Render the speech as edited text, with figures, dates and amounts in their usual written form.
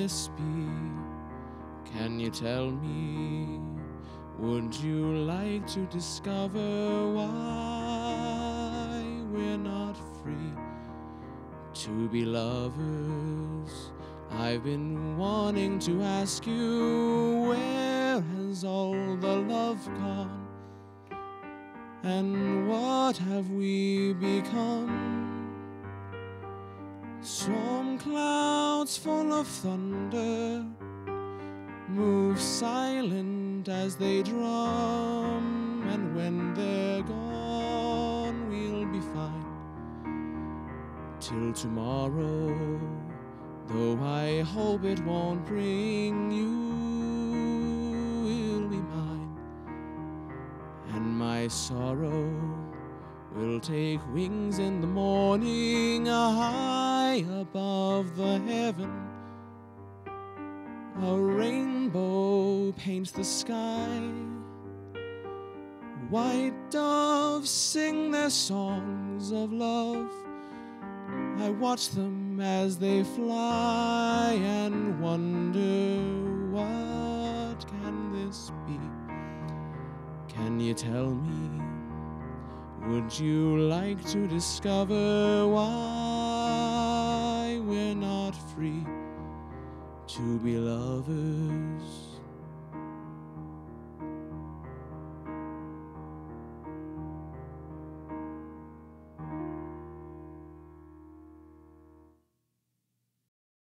this be? Can you tell me? Would you like to discover why we're not free to be lovers? I've been wanting to ask you, where has all the love gone? And what have we become? Storm clouds full of thunder move silent as they drum, and when they're gone we'll be fine till tomorrow, though I hope it won't bring you. Will be mine, and my sorrow will take wings in the morning. High above the heaven, a rainbow paints the sky. White doves sing their songs of love. I watch them as they fly and wonder, what can this be? Can you tell me? Would you like to discover why we're not free to be lovers?